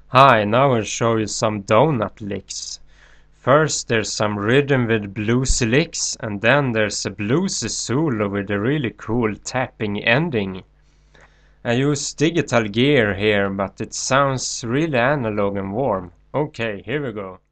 Hi, now I'll show you some donut licks. First there's some rhythm with bluesy licks, and then there's a bluesy solo with a really cool tapping ending. I use digital gear here, but it sounds really analog and warm. Okay, here we go.